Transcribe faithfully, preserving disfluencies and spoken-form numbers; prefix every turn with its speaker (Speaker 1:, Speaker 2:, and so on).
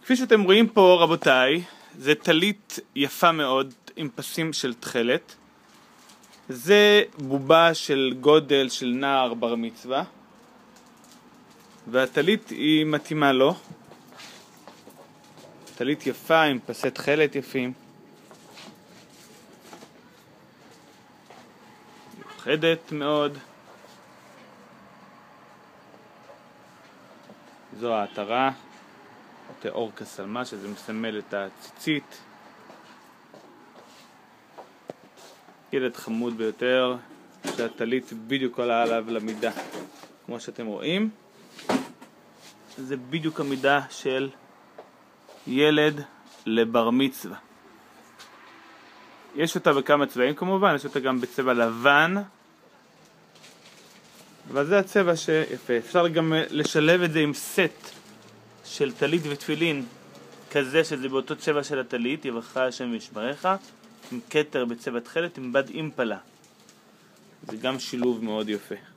Speaker 1: כפי שאתם רואים פה, רבותיי, זה טלית יפה מאוד עם פסים של תכלת. זה בובה של גודל של נער בר מצווה, והטלית היא מתאימה לו. טלית יפה עם פסי תכלת יפים, מיוחדת מאוד. זו העטרה, תיאור כסלמה, שזה מסמל את הציצית. ילד חמוד ביותר, שהטלית בדיוק עולה עליו למידה, כמו שאתם רואים. זה בדיוק המידה של ילד לבר מצווה. יש אותה בכמה צבעים כמובן, יש אותה גם בצבע לבן, אבל זה הצבע שיפה. אפשר גם לשלב את זה עם סט של טלית ותפילין כזה, שזה באותו צבע של הטלית, יברך השם וישמרך, עם כתר בצבע תכלת עם בד אימפלה. זה גם שילוב מאוד יפה.